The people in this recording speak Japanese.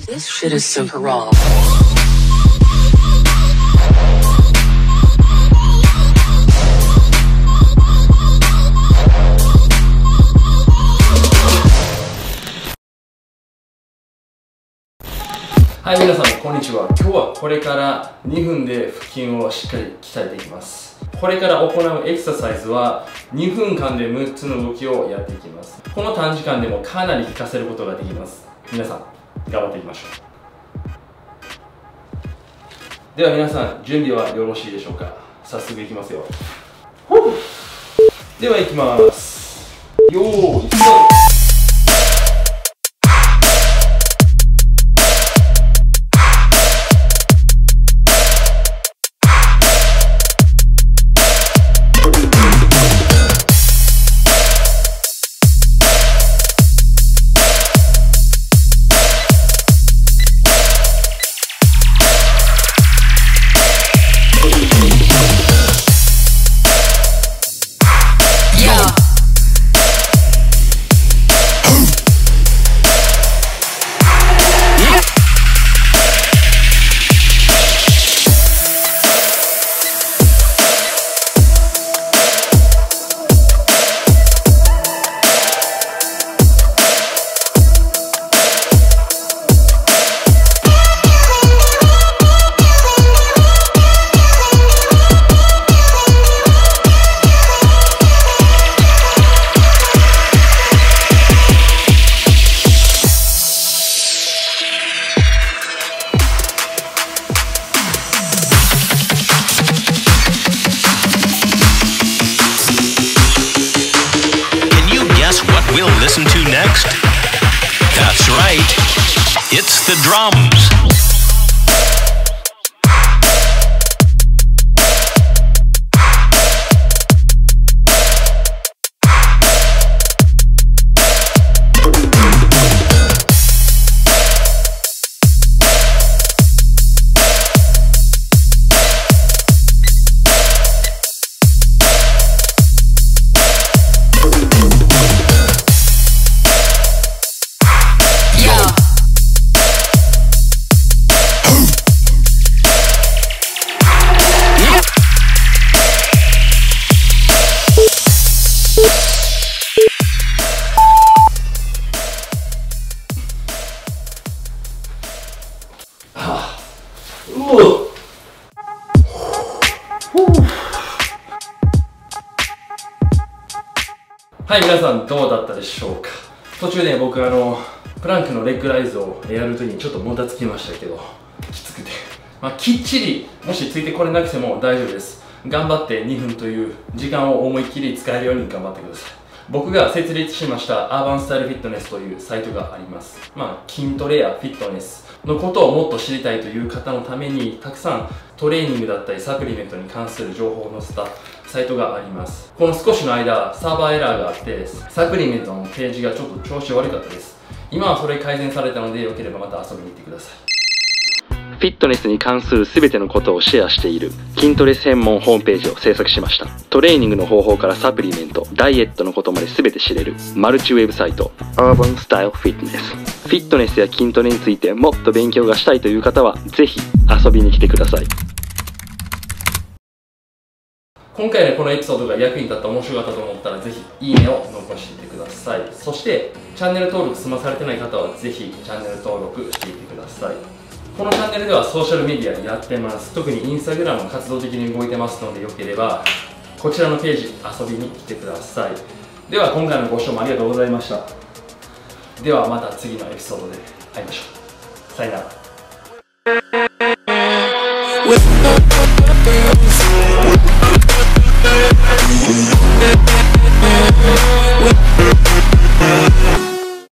This shit is super raw. はい、皆さんこんにちは。今日はこれから2分で腹筋をしっかり鍛えていきます。これから行うエクササイズは2分間で6つの動きをやっていきます。この短時間でもかなり効かせることができます。皆さん頑張っていきましょう。では皆さん準備はよろしいでしょうか。早速いきますよ。ではいきます。よーいスタート。 We'll listen to next. That's right. It's the drums. はい、皆さんどうだったでしょうか。途中で僕プランクのレッグライズをやるときにちょっともたつきましたけど、きつくて、きっちりもしついてこれなくても大丈夫です。頑張って2分という時間を思いっきり使えるように頑張ってください。僕が設立しましたアーバンスタイルフィットネスというサイトがあります。筋トレやフィットネスのことをもっと知りたいという方のためにたくさんトレーニングだったりサプリメントに関する情報を載せたサイトがあります。この少しの間サーバーエラーがあってサプリメントのページがちょっと調子悪かったです。今はそれ改善されたのでよければまた遊びに行ってください。フィットネスに関する全てのことをシェアしている筋トレ専門ホームページを制作しました。トレーニングの方法からサプリメント、ダイエットのことまで全て知れるマルチウェブサイト Urban Style Fitness。 フィットネスや筋トレについてもっと勉強がしたいという方はぜひ遊びに来てください。今回のこのエピソードが役に立った面白かったと思ったらぜひいいねを残していてください。そしてチャンネル登録済まされてない方はぜひチャンネル登録していてください。このチャンネルではソーシャルメディアやってます。特にインスタグラム活動的に動いてますのでよければこちらのページ遊びに来てください。では今回のご視聴もありがとうございました。ではまた次のエピソードで会いましょう。さよなら。